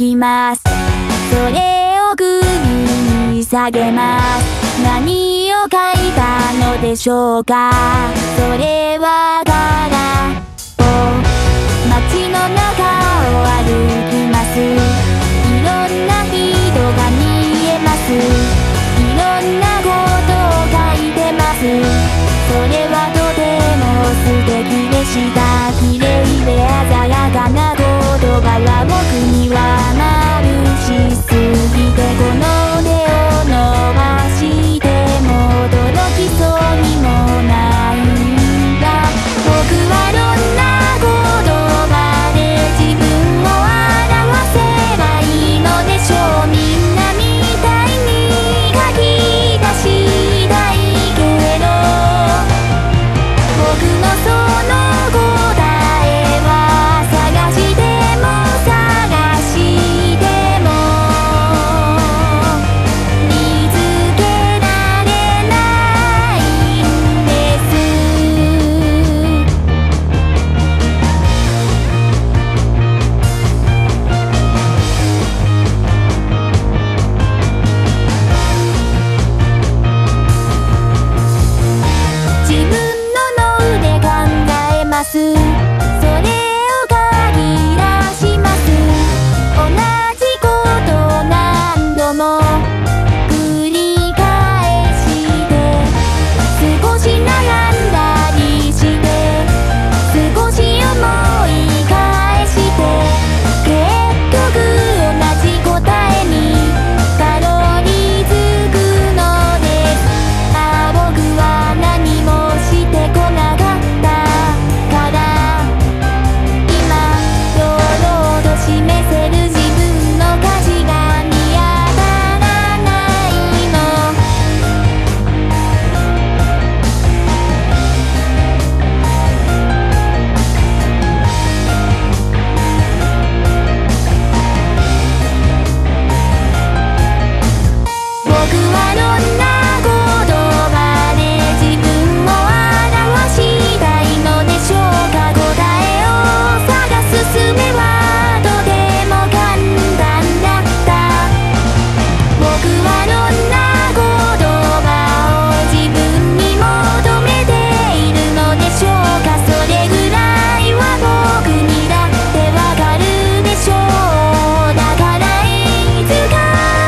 きます。それを首に下げます。何を書いたのでしょうか。それは空を街の中を歩きます。いろんな人が見えます。いろんなことを書いてます。それはとても素敵でした。綺麗で鮮やかな言葉は僕には眩しすぎて、この腕を伸ばしても届きそうにもないんだ。僕はどんな言葉で自分を表せばいいのでしょう。みんなみたいに書き出したいけど、僕のその答えは探しても探しても見つけられないんです。自分の脳で考えます。それを書き出します。同じことを何度も繰り返して、少し悩んだりして、少し思い返して、結局同じ答えにたどり着くのです。ああ、僕は何もしてこなかったから今堂々と示せる自分の価値が見当たらないの。僕はどんな言葉で自分を表したいのでしょうか。答えを探す術はとても簡単だった。僕はどんな言葉を自分に求めているのでしょうか。それぐらいは僕にだってわかるでしょう。だからいつか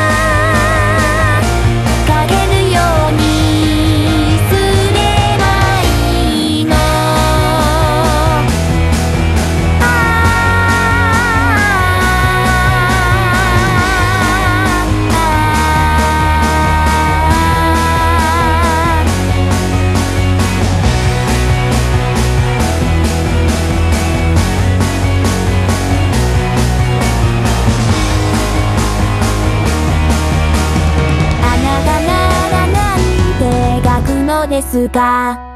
書けるようにすればいいの。あなたならなんて書くのですか。